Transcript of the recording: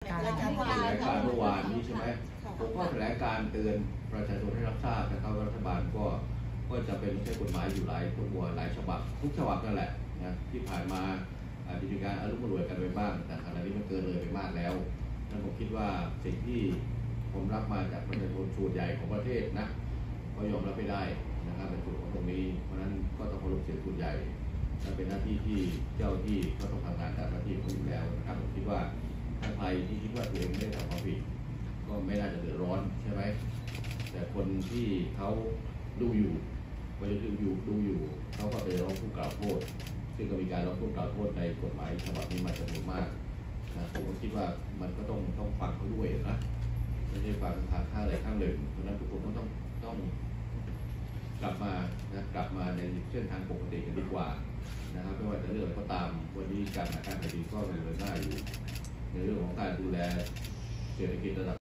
แถลงการเมื่อวานนี้ใช่ไหมผมก็แถลงการเตือนประชาชนให้รับทราบนะครับว่ารัฐบาลก็จะเป็นใช้กฎหมายอยู่หลายฉบับทุกฉบับนั่นแหละนะที่ผ่านมาอาจจะมีการอารมณ์รวยกันไปบ้างแต่ขณะนี้มันเกินเลยไปมากแล้วนั่นผมคิดว่าสิ่งที่ผมรับมาจากประชาชนส่วนใหญ่ของประเทศนะก็ยอมรับไม่ได้นะครับในส่วนของตรงนี้เพราะนั้นก็ต้องเคารพเสียงส่วนใหญ่และเป็นหน้าที่ที่เจ้าที่ก็ต้องทำงานตามหน้าที่ของอยู่แล้วนะครับผมคิดว่าถ้าใครที่คิดว่าตัวเองไม่ได้ทำความผิดก็ไม่น่าจะเดือดร้อนใช่ไหมแต่คนที่เขาดูอยู่เขาก็ไปร้องผู้กล่าวโทษซึ่งก็มีการร้องผู้กล่าวโทษในกฎหมายฉบับนี้มาจำนวนมากนะผมก็คิดว่ามันก็ต้องฟังเขาด้วยนะไม่ใช่ฟังข้างใดข้างหนึ่งเพราะนั้นทุกคนต้องกลับมาในเส้นทางปกติกันดีกว่านะครับไม่ว่าจะเรื่องอะไรก็ตามวันนี้การแผ่นดินก็ดำเนินหน้าอยู่ในเรื่องของการดูแลเศรษฐกิจระดับ